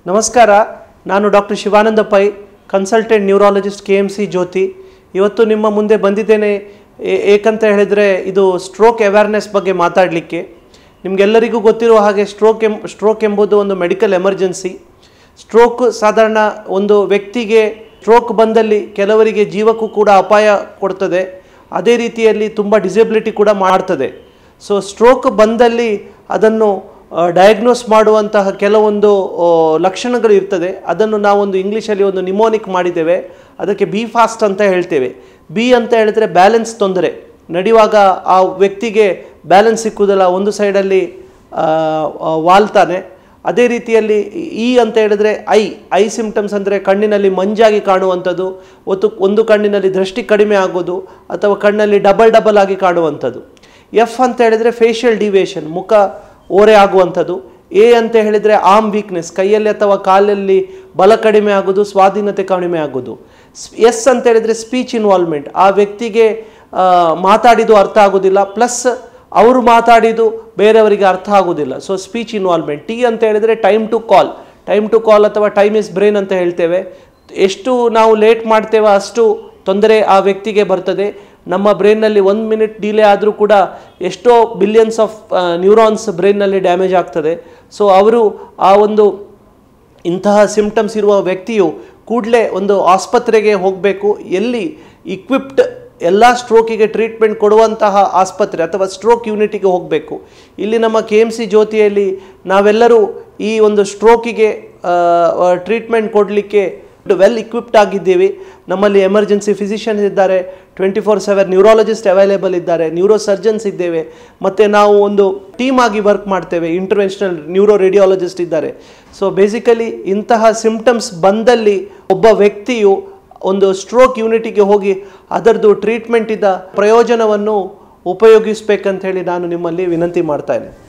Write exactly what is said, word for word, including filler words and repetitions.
ನಮಸ್ಕಾರ, ನಾನು doctor Shivananda Pai, consultant neurologist K M C Jyothi. ಇವತ್ತು ನಿಮ್ಮ ಮುಂದೆ ಬಂದಿದ್ದೇನೆ ಏಕಂತ ಹೇಳಿದರೆ ಇದು ಸ್ಟ್ರೋಕ್ ಅವೇರ್ನೆಸ್ ಬಗ್ಗೆ ಮಾತಾಡಲಿಕ್ಕೆ. ನಿಮಗೆಲ್ಲರಿಗೂ ಗೊತ್ತಿರುವ ಹಾಗೆ ಸ್ಟ್ರೋಕ್ ಎಂ ಸ್ಟ್ರೋಕ್ ಎಂಬುದು ಒಂದು ಮೆಡಿಕಲ್ ಎಮರ್ಜೆನ್ಸಿ. ಸ್ಟ್ರೋಕ್ ಸಾಧಾರಣ ಒಂದು ವ್ಯಕ್ತಿಗೆ ಸ್ಟ್ರೋಕ್ ಬಂದಲ್ಲಿ ಕೆಲವರಿಗೆ ಜೀವಕ್ಕೂ ಕೂಡ ಅಪಾಯ ಕೊಡ್ತದೆ, ಅದೇ ರೀತಿಯಲ್ಲಿ ತುಂಬ ಡಿಸೇಬಿಲಿಟಿ ಕೂಡ ಮಾಡ್ತದೆ. ಸೊ ಸ್ಟ್ರೋಕ್ ಬಂದಲ್ಲಿ ಅದನ್ನು ಡಯಾಗ್ನೋಸ್ ಮಾಡುವಂತಹ ಕೆಲವೊಂದು ಲಕ್ಷಣಗಳು ಇರ್ತದೆ. ಅದನ್ನು ನಾವೊಂದು ಇಂಗ್ಲೀಷಲ್ಲಿ ಒಂದು ನಿಮೋನಿಕ್ ಮಾಡಿದ್ದೇವೆ, ಅದಕ್ಕೆ ಬಿ ಫಾಸ್ಟ್ ಅಂತ ಹೇಳ್ತೇವೆ. ಬಿ ಅಂತ ಹೇಳಿದರೆ ಬ್ಯಾಲೆನ್ಸ್ ತೊಂದರೆ, ನಡೆಯುವಾಗ ಆ ವ್ಯಕ್ತಿಗೆ ಬ್ಯಾಲೆನ್ಸ್ ಸಿಕ್ಕುವುದಿಲ್ಲ, ಒಂದು ಸೈಡಲ್ಲಿ ವಾಲ್ತಾನೆ. ಅದೇ ರೀತಿಯಲ್ಲಿ ಇ ಅಂತ ಹೇಳಿದರೆ ಐ ಐ ಸಿಂಪ್ಟಮ್ಸ್ ಅಂದರೆ ಕಣ್ಣಿನಲ್ಲಿ ಮಂಜಾಗಿ ಕಾಣುವಂಥದ್ದು, ಒಂದು ಒಂದು ಕಣ್ಣಿನಲ್ಲಿ ದೃಷ್ಟಿ ಕಡಿಮೆ ಆಗೋದು ಅಥವಾ ಕಣ್ಣಲ್ಲಿ ಡಬಲ್ ಡಬಲ್ ಆಗಿ ಕಾಣುವಂಥದ್ದು. ಎಫ್ ಅಂತ ಹೇಳಿದರೆ ಫೇಶಿಯಲ್ ಡಿವಿಯೇಷನ್, ಮುಖ ಓರೆ ಆಗುವಂಥದ್ದು. ಎ ಅಂತ ಹೇಳಿದರೆ ಆರ್ಮ್ ವೀಕ್ನೆಸ್, ಕೈಯಲ್ಲಿ ಅಥವಾ ಕಾಲಲ್ಲಿ ಬಲ ಕಡಿಮೆ ಆಗೋದು, ಸ್ವಾಧೀನತೆ ಕಡಿಮೆ ಆಗೋದು. ಎಸ್ ಅಂತ ಹೇಳಿದರೆ ಸ್ಪೀಚ್ ಇನ್ವಾಲ್ವ್ಮೆಂಟ್, ಆ ವ್ಯಕ್ತಿಗೆ ಮಾತಾಡಿದ್ದು ಅರ್ಥ ಆಗೋದಿಲ್ಲ, ಪ್ಲಸ್ ಅವರು ಮಾತಾಡಿದ್ದು ಬೇರೆಯವರಿಗೆ ಅರ್ಥ ಆಗೋದಿಲ್ಲ, ಸೊ ಸ್ಪೀಚ್ ಇನ್ವಾಲ್ವ್ಮೆಂಟ್. ಟಿ ಅಂತ ಹೇಳಿದರೆ time to call, time to call ಅಥವಾ ಟೈಮ್ ಇಸ್ ಬ್ರೈನ್ ಅಂತ ಹೇಳ್ತೇವೆ. ಎಷ್ಟು ನಾವು ಲೇಟ್ ಮಾಡ್ತೇವೆ ಅಷ್ಟು ತೊಂದರೆ ಆ ವ್ಯಕ್ತಿಗೆ ಬರ್ತದೆ. ನಮ್ಮ ಬ್ರೈನ್ನಲ್ಲಿ ಒಂದು ಮಿನಿಟ್ ಡಿಲೇ ಆದರೂ ಕೂಡ ಎಷ್ಟೋ ಬಿಲಿಯನ್ಸ್ ಆಫ್ ನ್ಯೂರಾನ್ಸ್ ಬ್ರೈನ್ನಲ್ಲಿ ಡ್ಯಾಮೇಜ್ ಆಗ್ತದೆ. ಸೊ ಅವರು ಆ ಒಂದು ಇಂತಹ ಸಿಂಪ್ಟಮ್ಸ್ ಇರುವ ವ್ಯಕ್ತಿಯು ಕೂಡಲೇ ಒಂದು ಆಸ್ಪತ್ರೆಗೆ ಹೋಗಬೇಕು. ಎಲ್ಲಿ ಇಕ್ವಿಪ್ಡ್ ಎಲ್ಲ ಸ್ಟ್ರೋಕಿಗೆ ಟ್ರೀಟ್ಮೆಂಟ್ ಕೊಡುವಂತಹ ಆಸ್ಪತ್ರೆ ಅಥವಾ ಸ್ಟ್ರೋಕ್ ಯೂನಿಟಿಗೆ ಹೋಗಬೇಕು. ಇಲ್ಲಿ ನಮ್ಮ ಕೆ ಎಮ್ ಸಿ ಜ್ಯೋತಿಯಲ್ಲಿ ನಾವೆಲ್ಲರೂ ಈ ಒಂದು ಸ್ಟ್ರೋಕಿಗೆ ಟ್ರೀಟ್ಮೆಂಟ್ ಕೊಡಲಿಕ್ಕೆ ವೆಲ್ ಇಕ್ವಿಪ್ಡ್ ಆಗಿದ್ದೀವಿ. ನಮ್ಮಲ್ಲಿ ಎಮರ್ಜೆನ್ಸಿ ಫಿಸಿಷಿಯನ್ಸ್ ಇದ್ದಾರೆ, twenty four seven neurologist available ಇದ್ದಾರೆ, ನ್ಯೂರೋ ಸರ್ಜನ್ಸ್ ಇದ್ದೇವೆ, ಮತ್ತು ನಾವು ಒಂದು ಟೀಮ್ ಆಗಿ ವರ್ಕ್ ಮಾಡ್ತೇವೆ, ಇಂಟರ್ವೆನ್ಷನಲ್ ನ್ಯೂರೋ ರೇಡಿಯಾಲಜಿಸ್ಟ್ ಇದ್ದಾರೆ. ಸೊ ಬೇಸಿಕಲಿ ಇಂತಹ ಸಿಂಪ್ಟಮ್ಸ್ ಬಂದಲ್ಲಿ ಒಬ್ಬ ವ್ಯಕ್ತಿಯು ಒಂದು ಸ್ಟ್ರೋಕ್ ಯೂನಿಟಿಗೆ ಹೋಗಿ ಅದರದ್ದು ಟ್ರೀಟ್ಮೆಂಟಿದ ಪ್ರಯೋಜನವನ್ನು ಉಪಯೋಗಿಸಬೇಕಂತ ಹೇಳಿ ನಾನು ನಿಮ್ಮಲ್ಲಿ ವಿನಂತಿ ಮಾಡ್ತಾ ಇದ್ದೇನೆ.